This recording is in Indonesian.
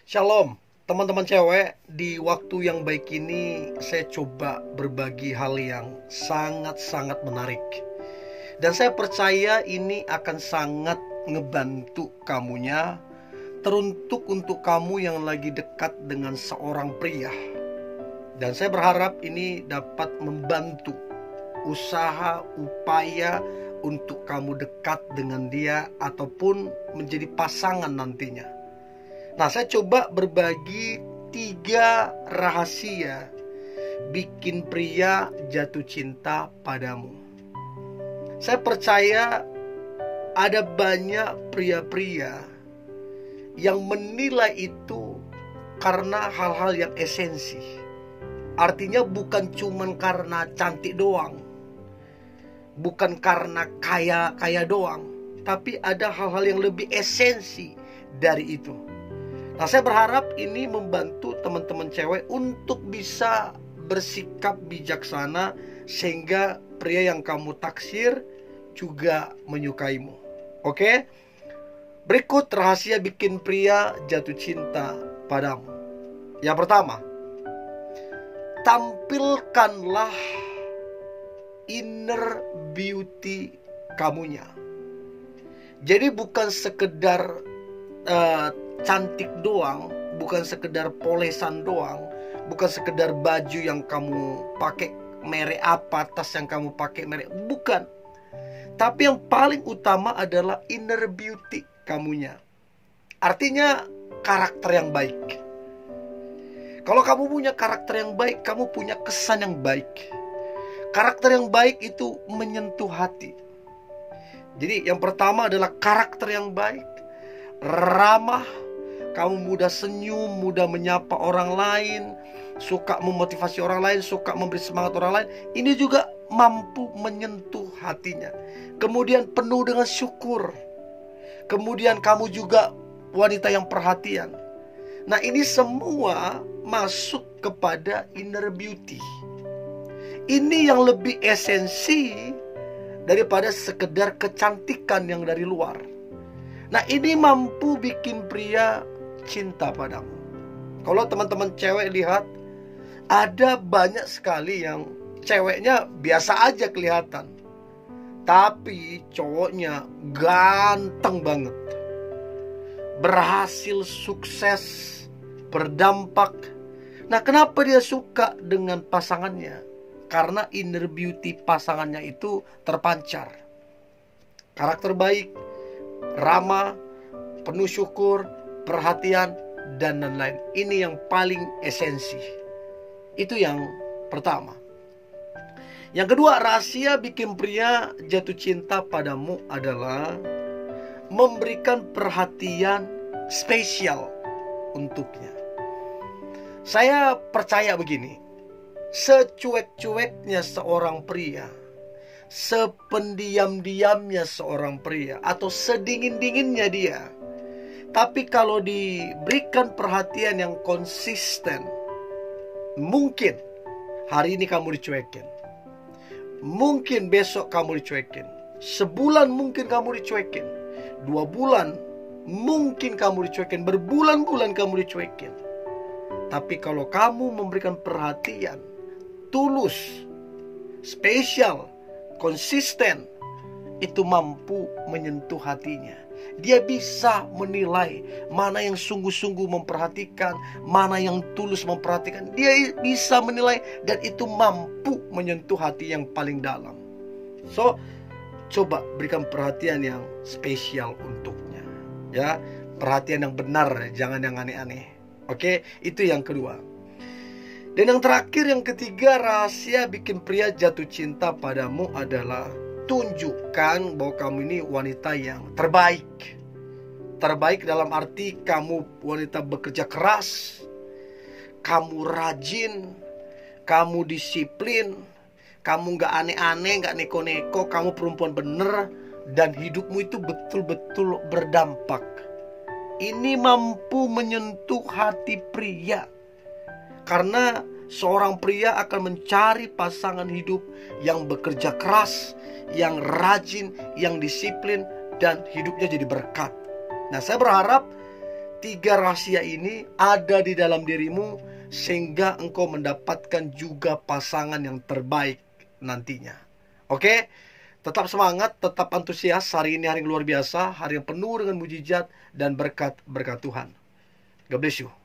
Shalom, teman-teman cewek. Di waktu yang baik ini saya coba berbagi hal yang sangat-sangat menarik. Dan saya percaya ini akan sangat ngebantu kamunya, teruntuk untuk kamu yang lagi dekat dengan seorang pria. Dan saya berharap ini dapat membantu usaha, upaya untuk kamu dekat dengan dia ataupun menjadi pasangan nantinya. Nah, saya coba berbagi 3 rahasia bikin pria jatuh cinta padamu. Saya percaya ada banyak pria-pria yang menilai itu karena hal-hal yang esensi. Artinya bukan cuman karena cantik doang, bukan karena kaya doang, tapi ada hal-hal yang lebih esensi dari itu. Nah, saya berharap ini membantu teman-teman cewek untuk bisa bersikap bijaksana sehingga pria yang kamu taksir juga menyukaimu. Oke? Berikut rahasia bikin pria jatuh cinta padamu. Yang pertama, tampilkanlah inner beauty kamunya. Jadi bukan sekedar cantik doang, bukan sekedar polesan doang, bukan sekedar baju yang kamu pakai merek apa, tas yang kamu pakai merek, bukan. Tapi yang paling utama adalah inner beauty kamunya. Artinya karakter yang baik. Kalau kamu punya karakter yang baik, kamu punya kesan yang baik. Karakter yang baik itu menyentuh hati. Jadi yang pertama adalah karakter yang baik, ramah, kamu mudah senyum, mudah menyapa orang lain, suka memotivasi orang lain, suka memberi semangat orang lain. Ini juga mampu menyentuh hatinya. Kemudian penuh dengan syukur. Kemudian kamu juga wanita yang perhatian. Nah, ini semua masuk kepada inner beauty. Ini yang lebih esensi daripada sekedar kecantikan yang dari luar. Nah, ini mampu bikin pria cinta padamu. Kalau teman-teman cewek lihat, ada banyak sekali yang ceweknya biasa aja kelihatan, tapi cowoknya ganteng banget, berhasil, sukses, berdampak. Nah, kenapa dia suka dengan pasangannya? Karena inner beauty pasangannya itu terpancar. Karakter baik, ramah, penuh syukur, perhatian, dan lain-lain. Ini yang paling esensi. Itu yang pertama. Yang kedua, rahasia bikin pria jatuh cinta padamu adalah memberikan perhatian spesial untuknya. Saya percaya begini, secuek-cueknya seorang pria, sependiam-diamnya seorang pria, atau sedingin-dinginnya dia, tapi kalau diberikan perhatian yang konsisten, mungkin hari ini kamu dicuekin, mungkin besok kamu dicuekin, sebulan mungkin kamu dicuekin, 2 bulan mungkin kamu dicuekin, berbulan-bulan kamu dicuekin. Tapi kalau kamu memberikan perhatian tulus, spesial, konsisten, itu mampu menyentuh hatinya. Dia bisa menilai mana yang sungguh-sungguh memperhatikan, mana yang tulus memperhatikan. Dia bisa menilai, dan itu mampu menyentuh hati yang paling dalam. So, coba berikan perhatian yang spesial untuknya, ya. Perhatian yang benar, jangan yang aneh-aneh. Oke, itu yang kedua. Dan yang terakhir, yang ketiga, rahasia bikin pria jatuh cinta padamu adalah tunjukkan bahwa kamu ini wanita yang terbaik. Terbaik dalam arti kamu wanita bekerja keras, kamu rajin, kamu disiplin, kamu gak aneh-aneh, gak neko-neko, kamu perempuan bener, dan hidupmu itu betul-betul berdampak. Ini mampu menyentuh hati pria. Karena seorang pria akan mencari pasangan hidup yang bekerja keras, yang rajin, yang disiplin, dan hidupnya jadi berkat. Nah, saya berharap tiga rahasia ini ada di dalam dirimu, sehingga engkau mendapatkan juga pasangan yang terbaik nantinya. Oke? Tetap semangat, tetap antusias. Hari ini hari yang luar biasa, hari yang penuh dengan mujizat dan berkat Tuhan. God bless you.